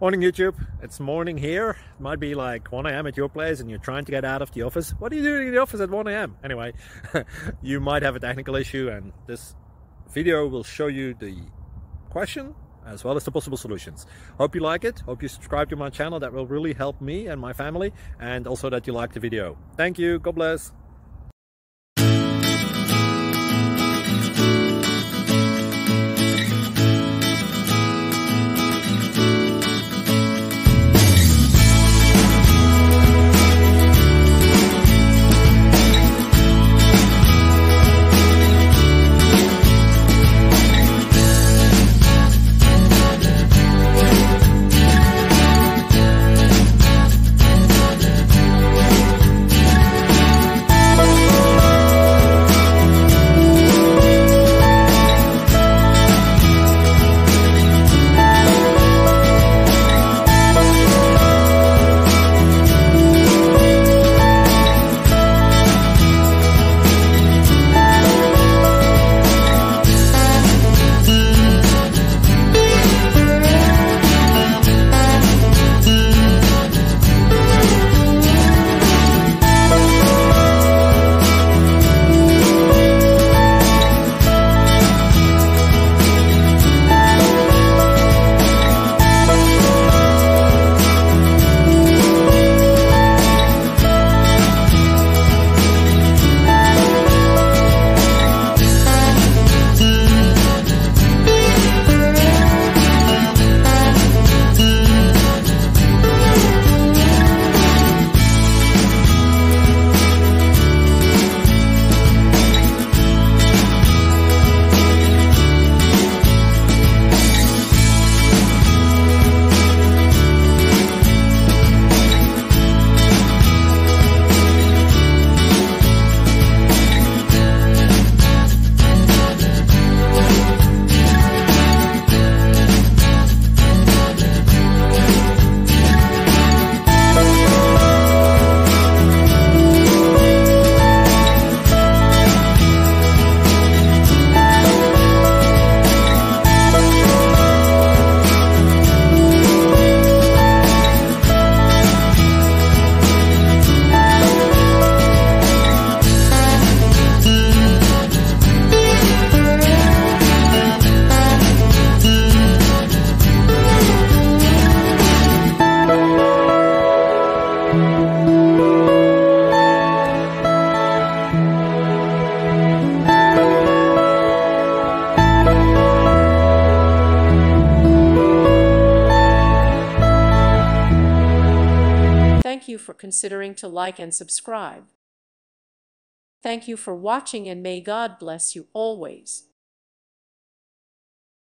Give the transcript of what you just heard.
Morning YouTube, it's morning here. It might be like 1 a.m. at your place and you're trying to get out of the office. What are you doing in the office at 1 a.m? Anyway, you might have a technical issue and this video will show you the question as well as the possible solutions. Hope you like it, hope you subscribe to my channel. That will really help me and my family, and also that you like the video. Thank you, God bless. Thank you for considering to like and subscribe. Thank you for watching, and may God bless you always.